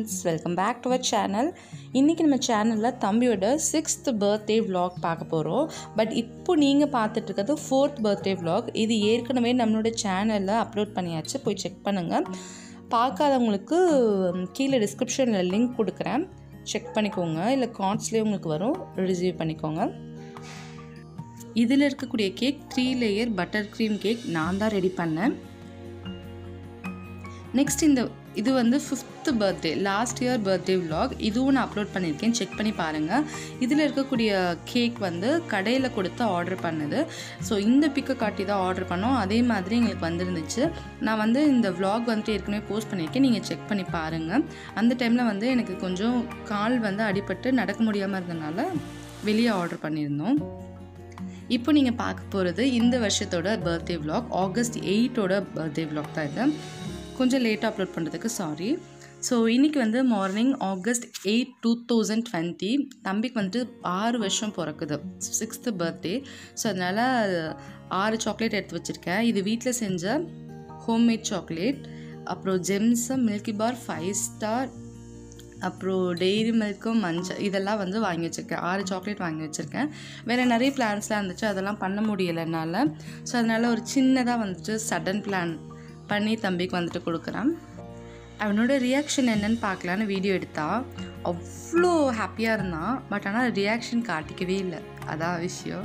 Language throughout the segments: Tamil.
friends, welcome back to our channel. இன்னைக்கு நம்ம சேனல்ல தம்பியோட 6th birthday vlog பார்க்க போறோம். பட் இப்போ நீங்க பார்த்துட்டு இருக்கிறது 4th birthday vlog. இது ஏற்கனவே நம்மளோட சேனல்ல அப்லோட் பண்ணியாச்சு, போய் செக் பண்ணுங்க. பார்க்காதவங்களுக்கு கீழே டிஸ்கிரிப்ஷன்ல லிங்க் கொடுக்குறேன், செக் பண்ணிக்கோங்க. இல்லை கார்ட்ஸ்லேயே உங்களுக்கு வரும், ரிசீவ் பண்ணிக்கோங்க. இதில் இருக்கக்கூடிய cake 3 layer butter cream cake நான் தான் ரெடி பண்ணேன். நெக்ஸ்ட் இது வந்து 5th birthday, last year birthday vlog. இதுவும் நான் அப்லோட் பண்ணியிருக்கேன், செக் பண்ணி பாருங்கள். இதில் இருக்கக்கூடிய கேக் வந்து கடையில் கொடுத்து ஆர்டர் பண்ணது. ஸோ இந்த பிக்கை காட்டி தான் ஆர்டர் பண்ணோம், அதே மாதிரி எங்களுக்கு வந்துருந்துச்சு. நான் வந்து இந்த vlog வந்துட்டு ஏற்கனவே போஸ்ட் பண்ணியிருக்கேன், நீங்கள் செக் பண்ணி பாருங்கள். அந்த டைமில் வந்து எனக்கு கொஞ்சம் கால் வந்து அடிபட்டு நடக்க முடியாமல் இருந்ததுனால வெளியே ஆர்டர் பண்ணியிருந்தோம். இப்போ நீங்கள் பார்க்க போகிறது இந்த வருஷத்தோட birthday vlog, August 8 birthday vlog தான் இது. கொஞ்சம் லேட்டாக அப்லோட் பண்ணுறதுக்கு சாரி. ஸோ இன்றைக்கி வந்து மார்னிங் August 8, 2020 தம்பிக்கு வந்துட்டு 6 வருஷம் பிறக்குது, 6th birthday. ஸோ அதனால் 6 சாக்லேட் எடுத்து வச்சுருக்கேன். இது வீட்டில் செஞ்ச ஹோம்மேட் சாக்லேட், அப்புறம் ஜெம்ஸு, மில்கி பார், 5 ஸ்டார், அப்புறம் டெய்ரி மில்க்கும் மஞ்சள், இதெல்லாம் வந்து வாங்கி வச்சுருக்கேன். 6 சாக்லேட் வாங்கி வச்சுருக்கேன். வேறு நிறைய பிளான்ஸ்லாம் இருந்துச்சு, அதெல்லாம் பண்ண முடியலை என்னால். ஸோ அதனால் ஒரு சின்னதாக வந்துட்டு சடன் பிளான் பண்ணி தம்பிக்கு வந்துட்டு கொடுக்குறேன். அவனோட ரியாக்ஷன் என்னன்னு பார்க்கலான்னு வீடியோ எடுத்தா அவ்வளோ ஹாப்பியாக இருந்தான். பட் ஆனால் ரியாக்ஷன் காட்டிக்கவே இல்லை, அதான் விஷயம்.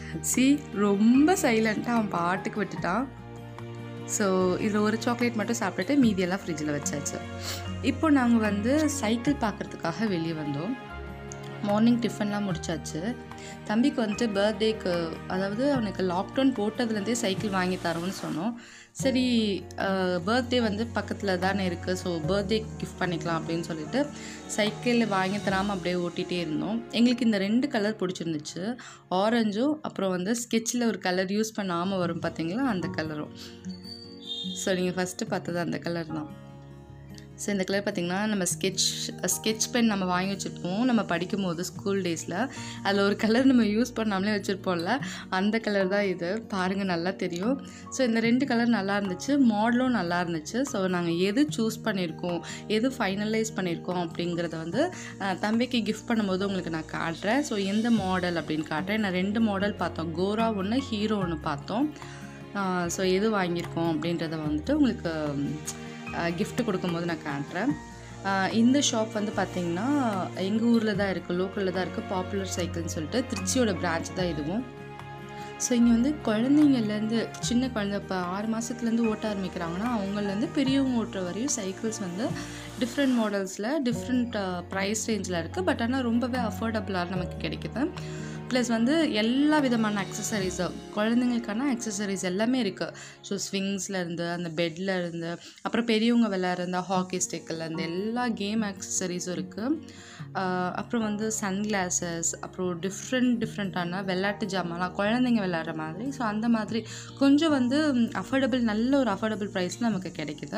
ரொம்ப சைலண்ட்டாக அவன் பாட்டுக்கு விட்டுட்டான். ஸோ இதில் ஒரு சாக்லேட் மட்டும் சாப்பிட்டுட்டு மீதியெல்லாம் ஃப்ரிட்ஜில் வச்சாச்சு. இப்போ நாங்கள் வந்து சைக்கிள் பார்க்குறதுக்காக வெளியே வந்தோம். மார்னிங் டிஃபன்லாம் முடிச்சாச்சு. தம்பிக்கு வந்துட்டு பர்த்டேக்கு, அதாவது அவனுக்கு லாக்டவுன் போட்டதுலேருந்தே சைக்கிள் வாங்கி தரோன்னு சொன்னோம். சரி, பர்த்டே வந்து பக்கத்தில் தானே இருக்குது, ஸோ பர்த்டே கிஃப்ட் பண்ணிக்கலாம் அப்படின்னு சொல்லிட்டு சைக்கிள் வாங்கி தராமல் அப்படியே ஓட்டிகிட்டே இருந்தோம். எங்களுக்கு இந்த 2 கலர் பிடிச்சிருந்துச்சு, ஆரஞ்சும் அப்புறம் வந்து ஸ்கெட்சில் ஒரு கலர் யூஸ் பண்ணாமல் வரும் பார்த்தீங்களா, அந்த கலரும். ஸோ நீங்கள் ஃபஸ்ட்டு பார்த்தது அந்த கலர் தான். ஸோ இந்த கலர் பார்த்திங்கன்னா நம்ம ஸ்கெட்ச் பென் நம்ம வாங்கி வச்சுருப்போம் நம்ம படிக்கும் போது ஸ்கூல் டேஸில். அதில் ஒரு கலர் நம்ம யூஸ் பண்ணாமலே வச்சுருப்போம்ல, அந்த கலர் தான் இது. பாருங்கள், நல்லா தெரியும். ஸோ இந்த 2 கலர் நல்லா இருந்துச்சு, மாடலும் நல்லா இருந்துச்சு. ஸோ நாங்கள் எது சூஸ் பண்ணியிருக்கோம், எது ஃபைனலைஸ் பண்ணியிருக்கோம் அப்படிங்கிறத வந்து தம்பிக்கு கிஃப்ட் பண்ணும்போது உங்களுக்கு நான் காட்டுறேன். ஸோ எந்த மாடல் அப்படின்னு காட்டுறேன். நான் 2 மாடல் பார்த்தோம், கோரா ஒன்று, ஹீரோ ஒன்று பார்த்தோம். ஸோ எது வாங்கியிருக்கோம் அப்படின்றத வந்துட்டு உங்களுக்கு கிஃப்ட் கொடுக்கும்போது நான் காட்டுறேன். இந்த ஷாப் வந்து பார்த்திங்கன்னா எங்கள் ஊரில் தான் இருக்குது, லோக்கலில் தான் இருக்குது, பாப்புலர் சைக்கிள்னு சொல்லிட்டு திருச்சியோட பிரான்ச் தான் இதுவும். ஸோ இங்கே வந்து குழந்தைங்கள்லேருந்து சின்ன குழந்தை இப்போ 6 மாதத்துலேருந்து ஓட்ட ஆரம்பிக்கிறாங்கன்னா அவங்கலேருந்து பெரியவங்க ஓட்டுற வரையும் சைக்கிள்ஸ் வந்து டிஃப்ரெண்ட் மாடல்ஸில் டிஃப்ரெண்ட் ப்ரைஸ் ரேஞ்சில் இருக்குது. பட் ஆனால் ரொம்பவே அஃபோர்டபுளாக நமக்கு கிடைக்குது. ப்ளஸ் வந்து எல்லா விதமான அக்சசரிஸு, குழந்தைங்களுக்கான அக்சசரிஸ் எல்லாமே இருக்குது. ஸோ ஸ்விங்ஸ்லேருந்து, அந்த பெட்லேருந்து, அப்புறம் பெரியவங்க விளையாடுற ஹாக்கி ஸ்டிக்கிலேருந்து எல்லா கேம் அக்சசரிஸும் இருக்குது. அப்புறம் வந்து சன்கிளாஸஸ், அப்புறம் டிஃப்ரெண்ட்டான விளையாட்டு ஜாமான்லாம் குழந்தைங்க விளையாடுற மாதிரி. ஸோ அந்த மாதிரி கொஞ்சம் வந்து அஃபோர்டபுள், நல்ல ஒரு அஃபோர்டபுள் ப்ரைஸில் நமக்கு கிடைக்குது.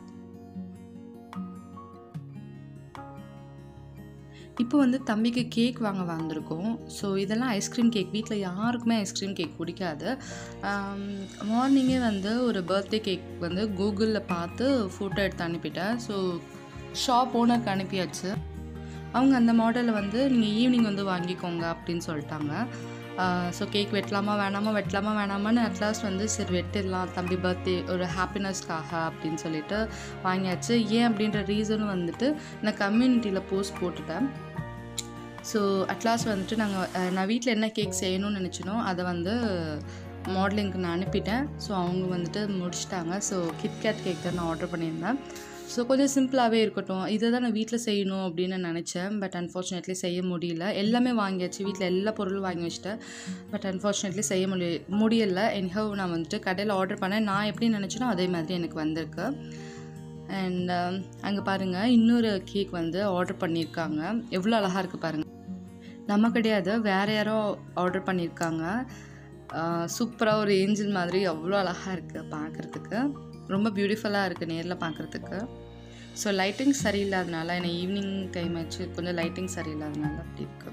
இப்போ வந்து தம்பிக்கு கேக் வாங்க வந்திருக்கோம். ஸோ இதெல்லாம் ஐஸ்கிரீம் கேக். வீட்டில் யாருக்குமே ஐஸ்கிரீம் கேக் பிடிக்காது. மார்னிங்கே வந்து ஒரு பர்த்டே கேக் வந்து கூகுளில் பார்த்து ஃபோட்டோ எடுத்து அனுப்பிட்டேன். ஸோ ஷாப் ஓனருக்கு அனுப்பியாச்சு. அவங்க அந்த மாடலில் வந்து நீங்கள் ஈவினிங் வந்து வாங்கிக்கோங்க அப்படின்னு சொல்லிட்டாங்க. ஸோ கேக் வெட்டலாமா வேணாமான்னு அட்லாஸ்ட் வந்து சரி வெட்டிடலாம், தம்பி பர்த்டே ஒரு ஹாப்பினஸ்க்காக அப்படின்னு சொல்லிட்டு வாங்கியாச்சு. ஏன் அப்படின்ற ரீசனும் வந்துட்டு நான் கம்யூனிட்டியில் போஸ்ட் போட்டுட்டேன். ஸோ அட்லாஸ்ட் வந்துட்டு நான் வீட்டில் என்ன கேக் செய்யணும்னு நினச்சினோ அதை வந்து மாடலிங்க்கு நான் அனுப்பிட்டேன். ஸோ அவங்க வந்துட்டு முடிச்சிட்டாங்க. ஸோ கிட்கேட் கேக் தான் நான் ஆர்டர் பண்ணியிருந்தேன். ஸோ கொஞ்சம் சிம்பிளாகவே இருக்கட்டும், இதை தான் நான் வீட்டில் செய்யணும் அப்படின்னு நினச்சேன். பட் அன்ஃபார்ச்சுனேட்லி செய்ய முடியல. எல்லாமே வாங்கியாச்சு, வீட்டில் எல்லா பொருளும் வாங்கி வச்சுட்டேன். பட் அன்ஃபார்ச்சுனேட்லி செய்ய முடியலை. எனிஹவ் நான் வந்துட்டு கடையில் ஆர்டர் பண்ணேன். நான் எப்படி நினச்சேனோ அதே மாதிரி எனக்கு வந்திருக்கு. அண்ட் அங்கே பாருங்கள், இன்னொரு கேக் வந்து ஆர்டர் பண்ணியிருக்காங்க. எவ்வளோ அழகாக இருக்குது பாருங்கள். நம்ம கிடையாது, வேறு யாரோ ஆர்டர் பண்ணியிருக்காங்க. சூப்பராக ஒரு ஏஞ்சல் மாதிரி அவ்வளோ அழகாக இருக்குது பார்க்குறதுக்கு. ரொம்ப பியூட்டிஃபுல்லாக இருக்குது நேரில் பார்க்குறதுக்கு. ஸோ லைட்டிங் சரியில்லாதனால, ஏன்னா ஈவினிங் டைம் ஆச்சு, கொஞ்சம் லைட்டிங் சரியில்லாதனால அப்படி இருக்குது.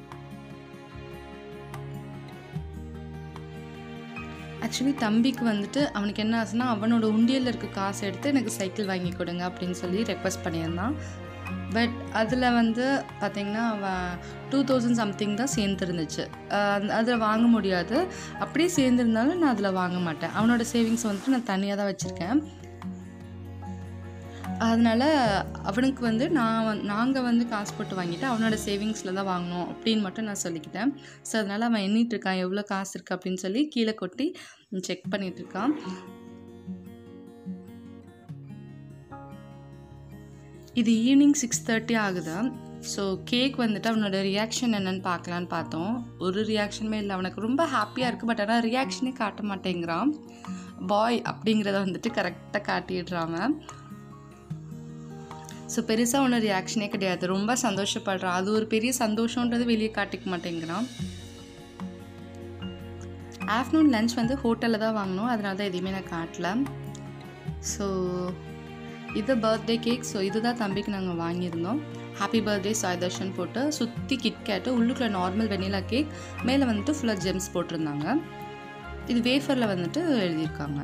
ஆக்சுவலி தம்பிக்கு வந்துட்டு அவனுக்கு என்ன ஆச்சுன்னா, அவனோட உண்டியலில் இருக்க காசு எடுத்து எனக்கு சைக்கிள் வாங்கி கொடுங்க அப்படின்னு சொல்லி ரெக்வஸ்ட் பண்ணியிருந்தான். பட் அதில் வந்து பார்த்திங்கன்னா 2000 சம்திங் தான் சேர்ந்துருந்துச்சு. அதில் வாங்க முடியாது. அப்படியே சேர்ந்துருந்தாலும் நான் அதில் வாங்க மாட்டேன். அவனோட சேவிங்ஸ் வந்துட்டு நான் தனியாக தான் வச்சுருக்கேன். அதனால் அவனுக்கு வந்து நாங்கள் வந்து காசு போட்டு வாங்கிட்டு அவனோட சேவிங்ஸில் தான் வாங்கணும் அப்படின்னு மட்டும் நான் சொல்லிக்கிட்டேன். ஸோ அதனால் அவன் எண்ணிகிட்ருக்கான் எவ்வளோ காசு இருக்குது அப்படின்னு சொல்லி கீழே கொட்டி செக் பண்ணிகிட்ருக்கான். இது ஈவினிங் 6:30 ஆகுது. ஸோ கேக் வந்துட்டு அவனோட ரியாக்ஷன் என்னென்னு பார்க்கலான்னு பார்த்தோம். ஒரு ரியாக்ஷனுமே இல்லை. அவனுக்கு ரொம்ப ஹாப்பியாக இருக்குது. பட் ஆனால் ரியாக்ஷனே காட்ட மாட்டேங்கிறான். பாய் அப்படிங்கிறத வந்துட்டு கரெக்டாக காட்டிடுறான். ஸோ பெருசாக ஒன்றும் ரியாக்ஷனே கிடையாது. ரொம்ப சந்தோஷப்படுறான். அது ஒரு பெரிய சந்தோஷன்றது வெளியே காட்டிக்க மாட்டேங்கிறான். ஆஃப்டர்நூன் லன்ச் வந்து ஹோட்டலில் தான் வாங்கினோம். அதனால தான் எதுவுமே நான் காட்டல. ஸோ இது பர்த்டே கேக். ஸோ இதுதான் தம்பிக்கு நாங்கள் வாங்கியிருந்தோம். ஹாப்பி பர்த்டே சாய் தர்ஷன் போட்டு சுற்றி கிட்கேட்டு, உள்ளுக்குள்ள நார்மல் வெனிலா கேக், மேலே வந்துட்டு ஃபுல்லாக ஜெம்ஸ் போட்டிருந்தாங்க. இது வேஃபரில் வந்துட்டு எழுதியிருக்காங்க.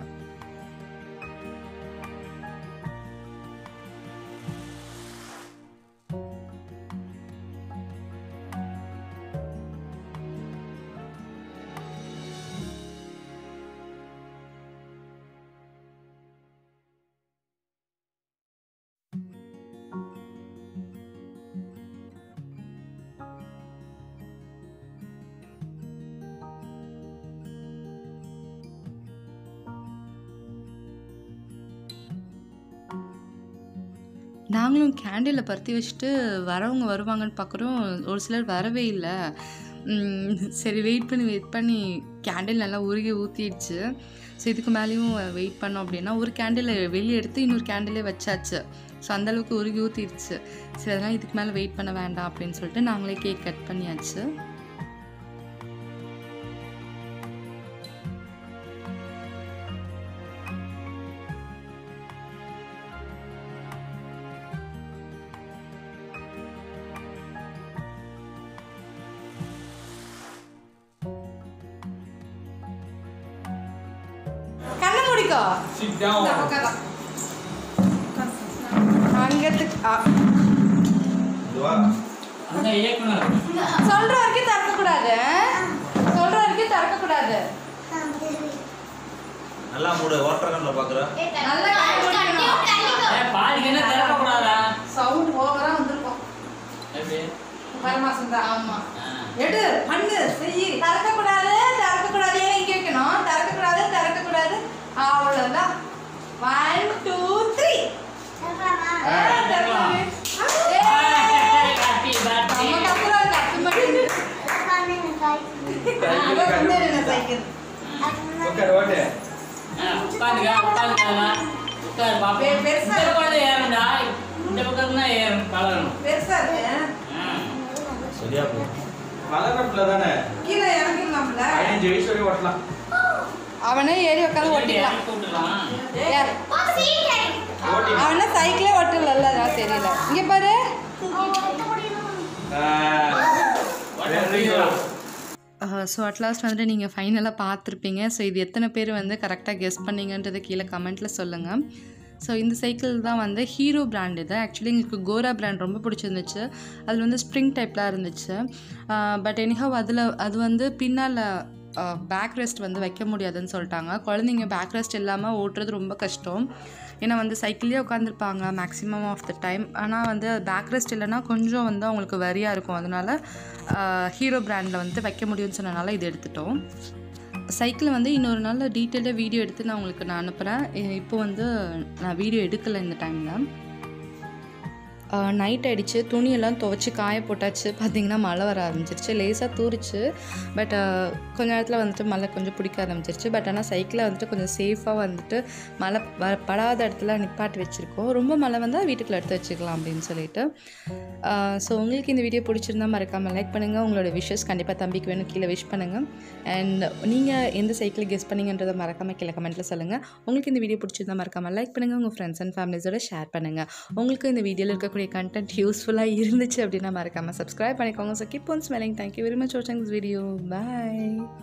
நாங்களும் கேண்டிலில் பருத்தி வச்சுட்டு வரவங்க வருவாங்கன்னு பார்க்குறோம். ஒரு சிலர் வரவே இல்லை. சரி வெயிட் பண்ணி கேண்டில் நல்லா உருகி ஊற்றிடுச்சு. ஸோ இதுக்கு மேலேயும் வெயிட் பண்ணோம் அப்படின்னா ஒரு கேண்டிலை வெளியே எடுத்து இன்னொரு கேண்டிலே வச்சாச்சு. ஸோ அந்தளவுக்கு உருகி ஊற்றிடுச்சு. சரி அதனால் இதுக்கு மேலே வெயிட் பண்ண வேண்டாம் அப்படின்னு சொல்லிட்டு நாங்களே கேக் கட் பண்ணியாச்சு. Sit down. சொல்ற வரைக்கும் திறக்கக்கூடாது. நல்லா மூடு. வாட்டர் கன்ல பாக்குற சவுண்ட் ஓவரா வந்திருக்கும். பரமாசம் தான். ஆமா எடு பண்ணு செய். திறக்கக்கூடாது ஏன் இங்கே வைக்கணும்? திறக்கக்கூடாது அவ்வளோதான். 1 2 3 அவனே ஏறி உட்காந்து ஓட்டிக்கலாம். அவனை சைக்கிளே ஓட்டல. தெரியல. இங்க பாரு. ஸோ அட்லாஸ்ட் வந்துட்டு நீங்கள் ஃபைனலாக பார்த்துருப்பீங்க. ஸோ இது எத்தனை பேர் வந்து கரெக்டாக கெஸ் பண்ணிங்கன்றது கீழே கமெண்ட்டில் சொல்லுங்கள். ஸோ இந்த சைக்கிள் தான் வந்து ஹீரோ பிராண்ட். இது ஆக்சுவலி எங்களுக்கு கோரா பிராண்ட் ரொம்ப பிடிச்சிருந்துச்சு. அதில் வந்து ஸ்ப்ரிங் டைப்லாம் இருந்துச்சு. பட் எனிஹவ் அது வந்து பின்னால் பேக் ரெஸ்ட் வந்து வைக்க முடியாதுன்னு சொல்லிட்டாங்க. குழந்தைங்க பேக் ரெஸ்ட் இல்லாமல் ஓட்டுறது ரொம்ப கஷ்டம். ஏன்னா வந்து சைக்கிள்லேயே உட்காந்துருப்பாங்க மேக்ஸிமம் ஆஃப் த டைம். ஆனால் வந்து பேக் ரெஸ்ட் இல்லைன்னா கொஞ்சம் வந்து அவங்களுக்கு வரியாக இருக்கும். அதனால் ஹீரோ பிராண்டில் வந்து வைக்க முடியும்னு சொன்னனால இது எடுத்துட்டோம். சைக்கிளை வந்து இன்னொரு நாள் டீட்டெயிலாக வீடியோ எடுத்து நான் உங்களுக்கு அனுப்புகிறேன். இப்போ வந்து நான் வீடியோ எடுக்கலை இந்த டைமில். நைட் ஆகிடுச்சு. துணியெல்லாம் துவைச்சி காய போட்டாச்சு. பார்த்திங்கன்னா மழை வர ஆரம்பிச்சிருச்சு. லேசாக தூரிச்சு. பட் கொஞ்ச நேரத்தில் வந்துட்டு மழை கொஞ்சம் பிடிக்க ஆரம்பிச்சிருச்சு. பட் ஆனால் சைக்கிளை வந்துட்டு கொஞ்சம் சேஃபாக வந்துட்டு மழை படாத இடத்துல நிப்பாட்டி வச்சுருக்கோம். ரொம்ப மழை வந்தால் வீட்டுக்குள்ளே எடுத்து வச்சுக்கலாம் அப்படின்னு சொல்லிட்டு. ஸோ உங்களுக்கு இந்த வீடியோ பிடிச்சிருந்தா மறக்காமல் லைக் பண்ணுங்கள். உங்களோட விஷஸ் கண்டிப்பாக தம்பிக்கு வேணும் கீழே விஷ் பண்ணுங்கள். அண்ட் நீங்கள் எந்த சைக்கிள் கெஸ் பண்ணிங்கன்றதை மறக்காமல் கீழே கமெண்ட்டில் சொல்லுங்கள். உங்களுக்கு இந்த வீடியோ பிடிச்சிருந்தா மறக்காமல் லைக் பண்ணுங்கள். உங்கள் ஃப்ரெண்ட்ஸ் அண்ட் ஃபேமிலிஸோட ஷேர் பண்ணுங்கள். உங்களுக்கு இந்த வீடியோவில் இருக்கக்கூடிய கண்டென்ட் யூஸ்ஃபுல்லாக இருந்துச்சு அப்படின்னா மறக்காமல் சப்ஸ்கிரைப் பண்ணிக்கோங்க. So keep on smiling. Thank you very much for வாட்சிங் திஸ் வீடியோ. பாய்.